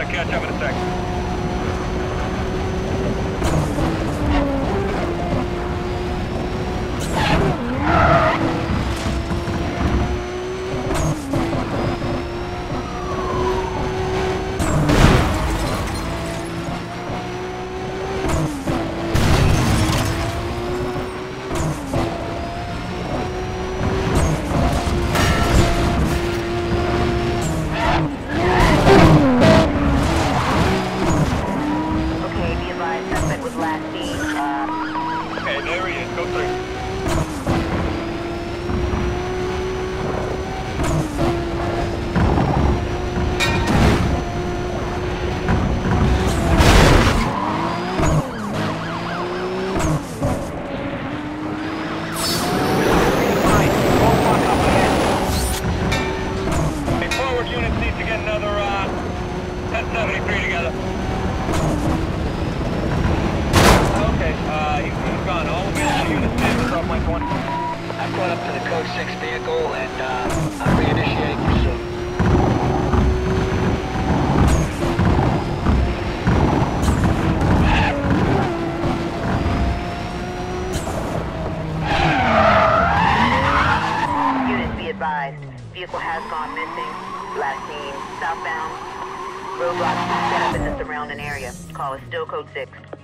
catch up in a sec. Okay, there he is. Go through. Hey, forward units need to get another 1073 together. Okay, he's gone. All of his units is off line 1. I've caught up to the Code 6 vehicle and I'm reinitiating pursuit. Units be advised. Vehicle has gone missing. Last seen southbound. Roadblocks set up in the surrounding area. Call is still Code 6.